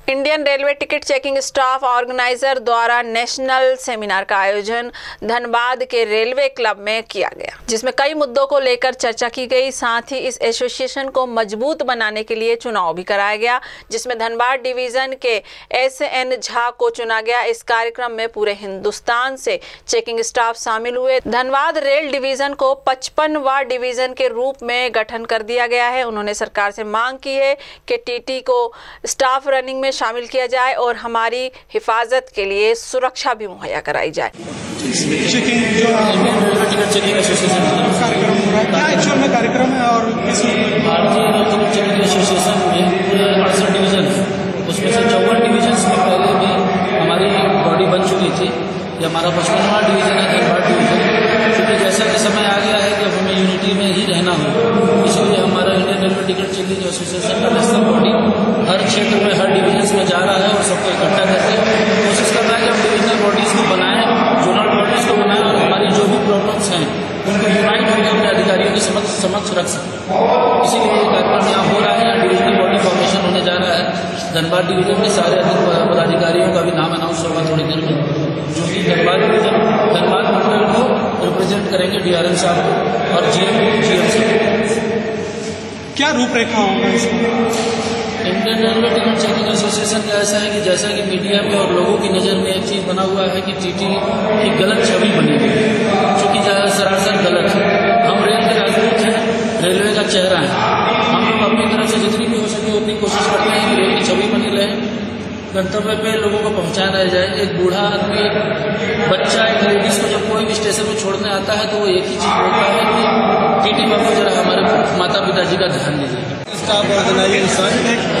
Indian railway ticket checking staff organiser द्वारा national seminar का आयोजन धनबाद के रेलवे क्लब में किया गया, जिसमें कई मुद्दों को लेकर चर्चा की गई। साथ ही इस एसोसिएशन को मजबूत बनाने के लिए चुनाव भी कराया गया, जिसमें धनबाद डिवीजन के SN झा को चुना गया। इस कार्यक्रम में पूरे हिंदुस्तान से चेकिंग स्टाफ शामिल हुए। धनबाद रेल डिवीजन को 55वां डिवीजन के रूप में गठन कर दिया गया है। उन्होंने सरकार से मांग की है कि TT को स्टाफ रनिंग में शामिल किया जाए और हमारी हिफाजत के लिए सुरक्षा भी मुहैया कराई जाए। चेकिंग जो टिकट चेकिंग एसोसिएशन कार्यक्रम हो रहा है, क्या एक्चुअल में कार्यक्रम है और भारतीय टिकट चेकिंग एसोसिएशन में पूरे 68 डिवीजन है, उसमें से 54 डिवीजन में पहले भी हमारी बॉडी बन चुकी थी। ये हमारा 55वां डिवीजन है, धनबाद डिवीजन। क्योंकि जैसा कि समय आ गया है कि अब हमें यूनिटी में ही रहना होगा, इसलिए हमारा Indian railway ticket checking association का नेशनल बॉडी हर क्षेत्र में हर डिवीजन में जा रहा है और सबको इकट्ठा करके कोशिश कर रहा है कि हम डिविजनल बॉडीज को बनाएं, जोनल बॉडीज को बनाएं और हमारी जो भी प्रॉब्लम्स हैं उनको यूनाइट होकर अपने अधिकारियों के समक्ष रख सकें। इसीलिए ये कार्यक्रम यहाँ हो रहा है। डिविजनल बॉडी फॉर्मेशन होने जा रहा है। धनबाद डिवीजन के सारे पदाधिकारियों का भी नाम अनाउंस होगा थोड़ी देर में, जो कि धनबाद डिवीजन धनबाद मंडल को रिप्रेजेंट करेंगे, DRM साहब और GM साहब। क्या रूपरेखा होगा इसमें? Indian railway ticket checking association का ऐसा है कि जैसा कि मीडिया में और लोगों की नज़र में एक चीज़ बना हुआ है कि TT की गलत छवि बनी हुई है, जो कि सरासर गलत है। हम रेल के राजदूत हैं, रेलवे का चेहरा है। हम लोग अपनी तरफ से जितनी भी हो सके उतनी कोशिश करते हैं कि रेल की छवि बनी रहे, गंतव्य पे लोगों को पहुंचाया जाए। एक बूढ़ा आदमी, बच्चा, एक लेडीज को जब कोई भी स्टेशन में छोड़ने आता है तो वो एक ही चीज़ बोलता है कि TT बाबू जरा हमारे माता पिताजी का ध्यान लीजिए। स्टाफ ऑर्गेनाइजेशन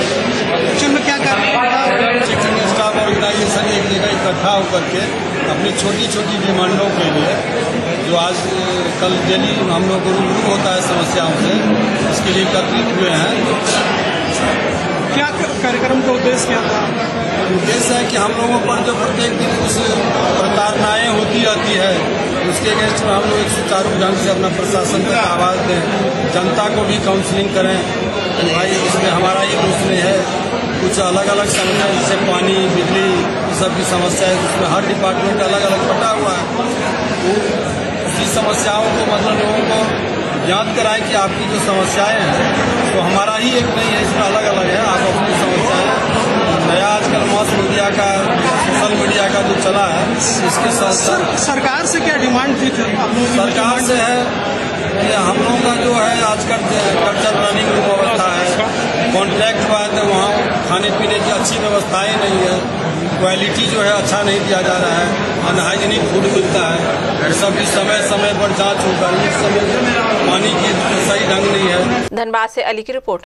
में क्या चेकिंग स्टाफ ऑर्गेनाइजेशन एक जगह इकट्ठा होकर के अपनी छोटी छोटी डिमांडों के लिए, जो आज कल डेली हम लोग को रूबरू होता है समस्याओं से, इसके लिए एकत्रित हुए हैं। क्या कार्यक्रम का उद्देश्य क्या था? उद्देश्य है कि हम लोगों पर जो प्रत्येक दिन कुछ प्रताड़नाएँ होती रहती है, उसके अगेंस्ट में हम लोग एक सुचारू ढंग से अपना प्रशासन तक आवाज़ दें, जनता को भी काउंसलिंग करें कि भाई इसमें हमारा ये दोष नहीं है। कुछ अलग अलग समस्या जैसे पानी, बिजली, सब की समस्या है, उसमें हर डिपार्टमेंट अलग अलग बटा हुआ है। तो उसी समस्याओं को मतलब लोगों को याद कराएं कि आपकी जो समस्याएं हैं तो हमारा ही एक नहीं है, इसमें अलग अलग है। आप अपनी समस्याएं, नया आजकल मास मीडिया का, सोशल मीडिया का जो चला है, इसके साथ सरकार से क्या डिमांड थी? सरकार से है कि हम लोगों का जो है आजकल कल्चर रनिंग व्यवस्था है, कॉन्ट्रैक्ट हुआ है तो वहाँ खाने पीने की अच्छी व्यवस्थाएं नहीं है, क्वालिटी जो है अच्छा नहीं दिया जा रहा है, अनहाइजीनिक फूड मिलता है, सभी समय समय पर जाँच होकर इस समय पानी की सही ढंग नहीं है। धनबाद से अली की रिपोर्ट।